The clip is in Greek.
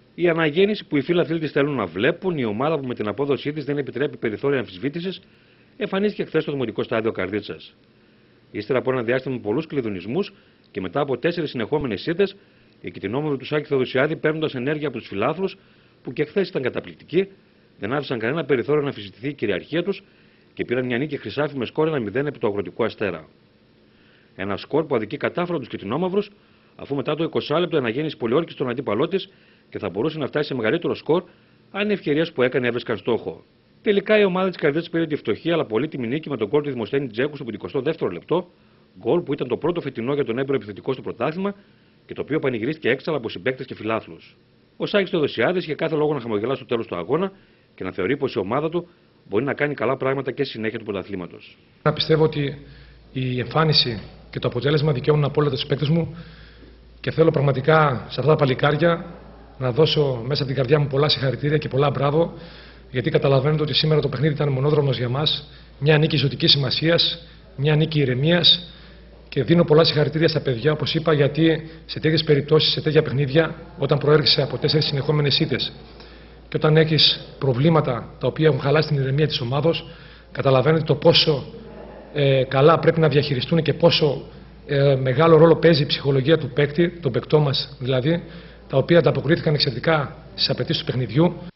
Η αναγέννηση που οι φίλαθλοι της θέλουν να βλέπουν, η ομάδα που με την απόδοσή της δεν επιτρέπει περιθώρια αμφισβήτησης, εμφανίστηκε χθες στο Δημοτικό Στάδιο Καρδίτσας. Ύστερα από ένα διάστημα με πολλούς κλειδονισμούς και μετά από 4 συνεχόμενες ήττες, οι κοιτινόμαυροι του Σάκη Θεοδοσιάδη, παίρνοντας ενέργεια από τους φιλάθλους, που και χθες ήταν καταπληκτικοί, δεν άφησαν κανένα περιθώριο να αμφισβητηθεί η κυριαρχία τους και πήραν μια νίκη χρυσάφι με σκόρ 1-0 επί του Αγροτικού Αστέρα. Ένα σκορ που αδικεί κατάφορα τους κοιτινόμαυρους, αφού μετά το 20 λεπτό αναγέννηση πολιόρκησε τον αντίπαλό της και θα μπορούσε να φτάσει σε μεγαλύτερο σκορ αν οι ευκαιρίες που έκανε έβρισκαν στόχο. Τελικά η ομάδα της Καρδίτσας πήρε τη φτωχή αλλά πολύτιμη νίκη με τον γκολ του Δημοσθένη Τζέκου στο 52ο λεπτό, γκολ που ήταν το πρώτο φετινό για τον έμπειρο επιθετικό στο πρωτάθλημα και το οποίο πανηγυρίστηκε έξαλα από συμπαίκτες και φιλάθλους. Ο Σάκης Θεοδοσιάδης είχε κάθε λόγο να χαμογελά στο τέλος του αγώνα και να θεωρεί πως η ομάδα του μπορεί να κάνει καλά πράγματα και στη συνέχεια του πρωταθλήματος. Να πιστεύω ότι η εμφάνιση και το αποτέλεσμα δικαιώνουν απόλυτα τους παίκτες μου και θέλω πραγματικά σε αυτά τα παλικάρια να δώσω μέσα από την καρδιά μου πολλά συγχαρητήρια και πολλά μπράβο, γιατί καταλαβαίνετε ότι σήμερα το παιχνίδι ήταν μονόδρομος για μας, μια νίκη ζωτικής σημασίας, μια νίκη ηρεμίας και δίνω πολλά συγχαρητήρια στα παιδιά, όπως είπα, γιατί σε τέτοιες περιπτώσεις, σε τέτοια παιχνίδια, όταν προέρχεσαι από 4 συνεχόμενες ήττες και όταν έχεις προβλήματα τα οποία έχουν χαλάσει την ηρεμία της ομάδος, καταλαβαίνετε το πόσο καλά πρέπει να διαχειριστούν και πόσο μεγάλο ρόλο παίζει η ψυχολογία του παίκτη, των παικτών μας δηλαδή, τα οποία ανταποκρίθηκαν εξαιρετικά στις απαιτήσεις του παιχνιδιού